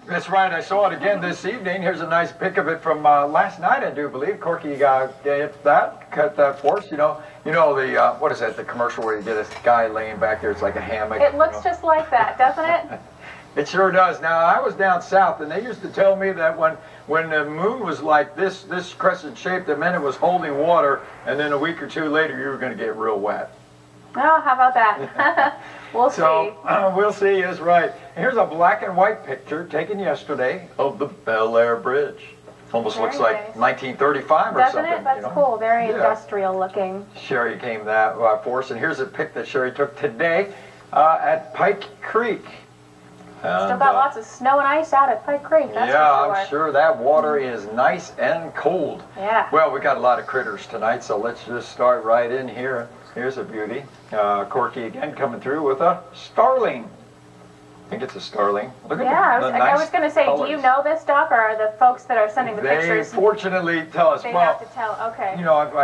That's right. I saw it again this evening. Here's a nice pic of it from last night, I do believe. Corky cut that for us. You know the what is that? The commercial where you get a guy laying back there. It's like a hammock. It looks just like that, doesn't it? It sure does. Now I was down south, and they used to tell me that when the moon was like this crescent shape, that meant it was holding water, and then a week or two later you were going to get real wet. Oh, how about that? We'll see. We'll see is right. Here's a black and white picture taken yesterday of the Bel Air Bridge. Almost looks like 1935 or Doesn't something. It? That's cool. Very industrial looking. Sherry came that for us, and here's a pic that Sherry took today at Pike Creek. Still got lots of snow and ice out at Pike Creek, that's for sure. I'm sure that water is nice and cold. Yeah. Well, we got a lot of critters tonight, so let's just start right in here. Here's a beauty. Corky again coming through with a starling. I think it's a starling. Look at I was going to say, do you know this, Doc, or are the folks that are sending the pictures? They fortunately tell us. They have to tell, okay. You know,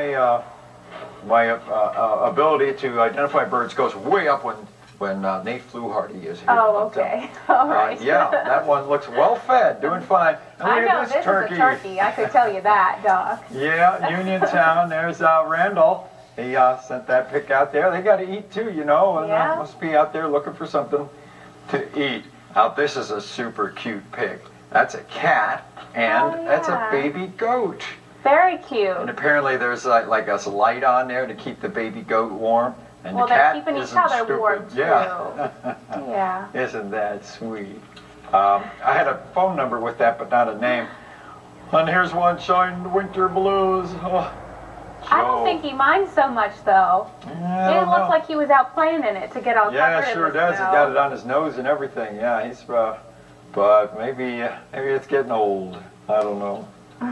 my ability to identify birds goes way up when Nate Fluharty is here. Oh, okay. All right. Yeah, that one looks well fed, doing fine. And I know this turkey. is a turkey. I could tell you that, Doc. Yeah, Uniontown. There's Randall. He sent that pic out there. They got to eat too, you know, and must be out there looking for something to eat. Now, this is a super cute pic. That's a cat, and that's a baby goat. Very cute. And apparently there's like a light on there to keep the baby goat warm. And well, the cat they're keeping each other warm, too. Yeah. Yeah. Isn't that sweet? I had a phone number with that, but not a name. And here's one showing the winter blues. Oh, I don't think he minds so much, though. Yeah, it didn't look like he was out playing in it to get all covered in the snow. Yeah, sure does. He got it on his nose and everything. Yeah, he's but maybe it's getting old. I don't know.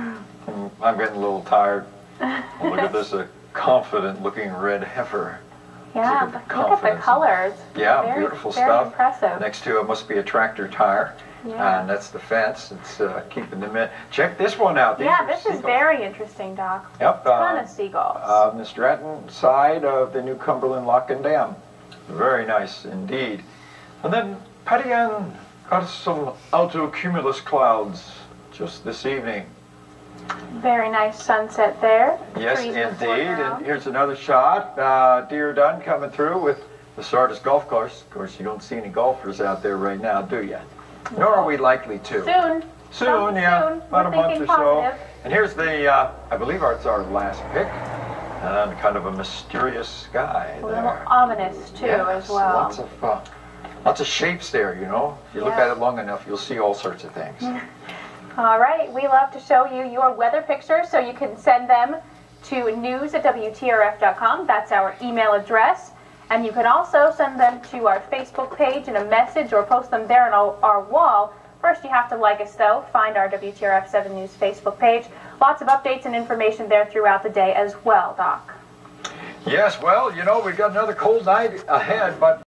I'm getting a little tired. Well, look at this, a confident-looking red heifer. Yeah, look at the colors. Yeah, beautiful stuff. Very impressive. Next to it must be a tractor tire. Yeah. And that's the fence. It's keeping them in. Check this one out. These this seagulls. Is very interesting, Doc. Yep. A ton of seagulls. On the Stratton side of the New Cumberland Lock and Dam. Very nice indeed. And then Patty Ann got some alto cumulus clouds just this evening. Very nice sunset there. Yes, indeed. And here's another shot. Deer Dunn coming through with the Sardis Golf Course. Of course, you don't see any golfers out there right now, do you? No. Nor are we likely to. Soon, yeah. About a month or so. Positive. And here's the, I believe it's our last pick. And kind of a mysterious sky there. A little ominous, too, as well. Lots of shapes there, you know. If you look at it long enough, you'll see all sorts of things. All right, we love to show you your weather pictures, so you can send them to news@WTRF.com. That's our email address. And you can also send them to our Facebook page in a message or post them there on our wall. First, you have to like us, though. Find our WTRF 7 News Facebook page. Lots of updates and information there throughout the day as well, Doc. Yes, well, you know, we've got another cold night ahead, but